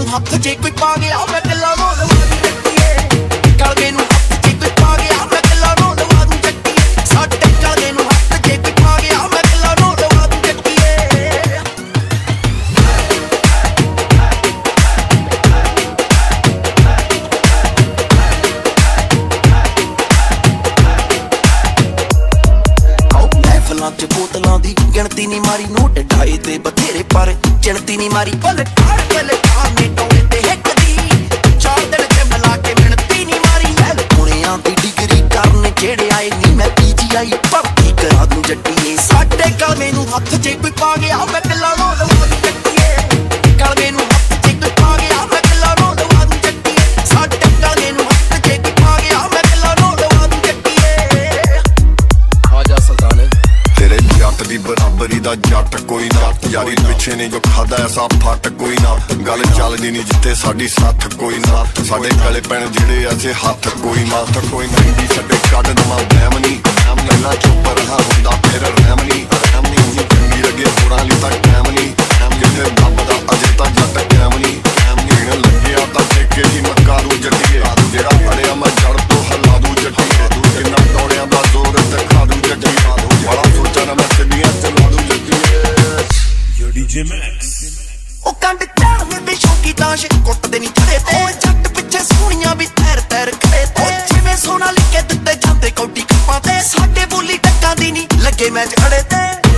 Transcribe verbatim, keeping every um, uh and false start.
ਨੂੰ ਹੱਥ ਜੇ ਕੋਈ ਪਾ ਗਿਆ ਮੈਂ ਕਿੱਲਾ ਰੋਣ ਵਾਲੀ ਜੱਟੀਏ ਕਲਗੇ ਨੂੰ ਹੱਥ ਜੇ ਕੋਈ ਪਾ ਗਿਆ ਮੈਂ ਕਿੱਲਾ ਰੋਣ ਵਾਲੀ ਜੱਟੀਏ ਸਾਡੇ ਕਲਗੇ ਨੂੰ ਹੱਥ ਜੇ ਕੋਈ ਪਾ ਗਿਆ ਮੈਂ ਕਿੱਲਾ ਰੋਣ ਵਾਲੀ ਜੱਟੀਏ ਆਓ ਮਹਿਫਲਾਂ ਚ ਬੋਤਲਾਂ ਦੀ ਗਿਣਤੀ ਨਹੀਂ ਮਾਰੀ ਨੋਟ ਢਾਈ ਤੇ ਬਥੇਰੇ ਪਰ ਚਿਣਤੀ ਨਹੀਂ ਮਾਰੀ ਪਲ ਕਾਰ ਪਲ ਕਾਰ ਨੇ ਟੋਲੇ ਤੇ ਹਿੱਕ ਦੀ ਚਾਰ ਦਿਨ ਤੇ ਮਿਲਾ ਕੇ ਮਿਣਤੀ ਨਹੀਂ ਮਾਰੀ ਲੈ ਕੁੜੀਆਂ ਦੀ ਡਿਗਰੀ ਕਰਨ ਜਿਹੜੇ ਆਏ ਨਹੀਂ ਮੈਂ ਪੀਜੀ ਆਈ ਭਰਤੀ ਕਰਾ ਦੂੰ ਜੱਟੀਏ ਸਾਡੇ ਕਲਵੇ ਨੂੰ ਹੱਥ ਜੇ ਕੋਈ ਪਾ ਗਿਆ ਮੈਂ ਕਿੱਲਾ ਰੋਣ ਵਾਲੀ ਜੱਟੀਏ ਕਲਵੇ ਨੂੰ ਹੱਥ ਜੇ ਕੋਈ ਪਾ ਗਿਆ ਮੈਂ ਕਿੱਲਾ ਰੋਣ ਵਾਲੀ ਜੱਟੀਏ ਸਾਡੇ ਕਲਵੇ ਨੂੰ ਹੱਥ ਜੇ ਕੋਈ ਪਾ ਗਿਆ ਮੈਂ ਕਿੱਲਾ ਰੋਣ ਵਾਲੀ ਜੱਟੀਏ ਆਜਾ ਸੁਲਤਾਨ तेरे जट दी बराबरी दा जट कोई ना यारी पिछे नहीं जो खादा ऐसा फट कोई ना गल चलदी नहीं जिथे साडी साथ कोई ना साडे गले पैण जिहड़े ऐसे हाथ कोई ना कोई नहीं जी साडे कड दमा बहम नहीं पहला चुप रहा हुंदा फिर रहम नहीं रहम नहीं चंगी लगे होरां लई तां टैम नहीं जिथे रब दा अजे तां जट कैम नहीं कहण लग्गिया तां ठेके दी मक्का दू जट्टीए जेड़ा फड़िया मैं जड़ तो हला दू जट्टीए जिन्ना दौड़िया दा जोर ते खा दू जट्टीए बड़ा सोचा ना मैं सिद्धियां चला दूं जट्टीए डी जे मैक्स ਉਹ ਕੰਡ ਚਾਹਵੇਂ ਦੇ ਸ਼ੌਕੀ ਤਾਸ਼ ਕੁੱਟਦੇ ਨਹੀਂ ਚੜੇ ਤੇ ਜੱਟ ਪਿੱਛੇ ਸੋਹਣੀਆਂ ਵੀ ਤੈਰ ਤੈਰ ਖੜੇ ਤੇ ਜਿਵੇਂ ਸੋਨਾ ਲਿਖੇ ਦਿੱਤੇ ਜਾਂਦੇ ਕੌਡੀ ਕੱਪਾਂ ਤੇ ਸਾਡੇ ਬੋਲੀ ਟੱਕਾਂ ਦੀ ਨਹੀਂ ਲੱਗੇ ਮੈਚ ਖੜੇ ਤੇ